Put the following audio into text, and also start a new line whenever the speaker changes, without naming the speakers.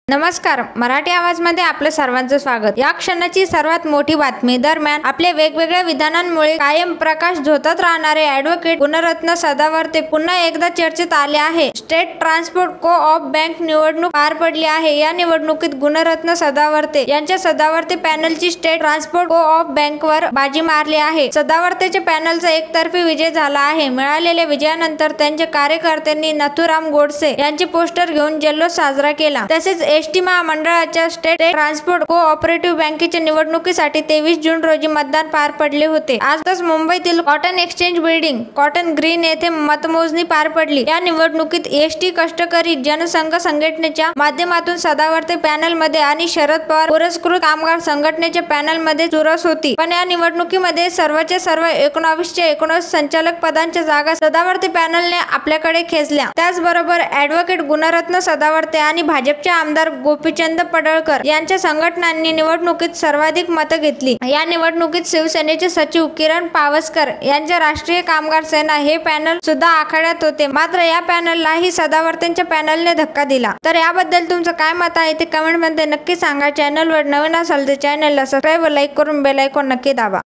नमस्कार, मराठी आवाज मध्ये आपलं सर्वांचं स्वागत। या क्षणाची सर्वात मोठी बातमी दरम्यान आपल्या वेगवेगळ्या विधानांमुळे कायम प्रकाश झोतात राहणारे ॲडव्होकेट गुणरत्न सदावर्ते पुन्हा एकदा चर्चेत आले आहे। स्टेट ट्रान्सपोर्ट को-ऑप बँक निवडणूक पार पडली आहे। या निवडणुकीत गुणरत्न सदावर्ते यांच्या सदावर्ते पॅनलची स्टेट ट्रान्सपोर्ट को-ऑप बँकवर बाजी मारली आहे। सदावर्तेच्या पॅनलचा एकतर्फी विजय झाला आहे। मिळालेल्या विजयानंतर त्यांच्या कार्यकर्त्यांनी नथुराम गोडसे यांचे पोस्टर घेऊन जल्लोष साजरा केला। तसेच एसटी महामंडळाच्या स्टेट ट्रान्सपोर्ट को-ऑपरेटिव्ह बँकेच्या निवडणुकीसाठी 23 जून रोजी मतदान पार पडले होते। आजच मुंबईतील cotton exchange building cotton green येथे मतमोजणी पार पडली। या निवडणुकीत एसटी कष्टकरी जनसंघ संघटनेच्या माध्यमातून सदावर्ते पॅनलमध्ये आणि शरद पवार पुरस्कृत कामगार संघटनेच्या पॅनलमध्ये चुरस होती। पण या निवडणुकीमध्ये सर्वच्या सर्व 19 संचालक पदांच्या जागा सदावर्ते पॅनलने आपल्याकडे खेचल्या। त्याचबरोबर ॲडव्होकेट गुणरत्न सदावर्ते आणि भाजपचे आमदार गोपीचंद पडळकर यांच्या संघटनांनी निवडणुकीत सर्वाधिक मतं घेतली। या निवडणुकीत शिवसेनेचे सचिव किरण पावसकर यांच्या राष्ट्रीय कामगार सेना हे पॅनल सुद्धा आखाड्यात होते। मात्र या पॅनललाही सदावर्तेंच्या पॅनलने धक्का दिला। तर याबद्दल तुमचं काय मत आहे ते कमेंट मध्ये नक्की सांगा। चॅनलवर नवीन असाल तर चॅनलला सबस्क्राइब व लाईक करून बेल आयकॉन नक्की दाबा।